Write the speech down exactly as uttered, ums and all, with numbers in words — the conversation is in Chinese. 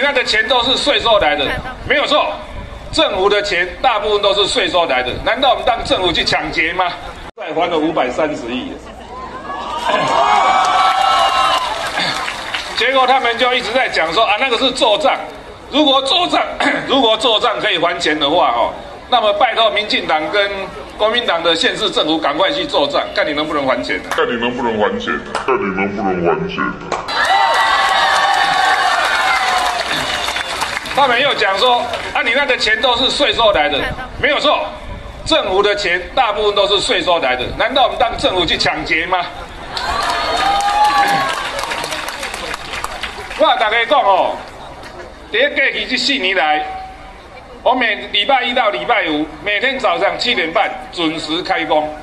那个钱都是税收来的，没有错。政府的钱大部分都是税收来的，难道我们当政府去抢劫吗？再还了五百三十亿，结果他们就一直在讲说啊，那个是做账。如果做账，如果做账可以还钱的话，哦，那么拜托民进党跟国民党的县市政府赶快去做账，看你能不能还钱、啊、 看你能不能还钱、啊、看你能不能还钱、啊、 他们又讲说啊，你那个钱都是税收来的，没有错。政府的钱大部分都是税收来的，难道我们当政府去抢劫吗？我跟大家讲哦，在过去这四年来，我每礼拜一到礼拜五，每天早上七点半准时开工。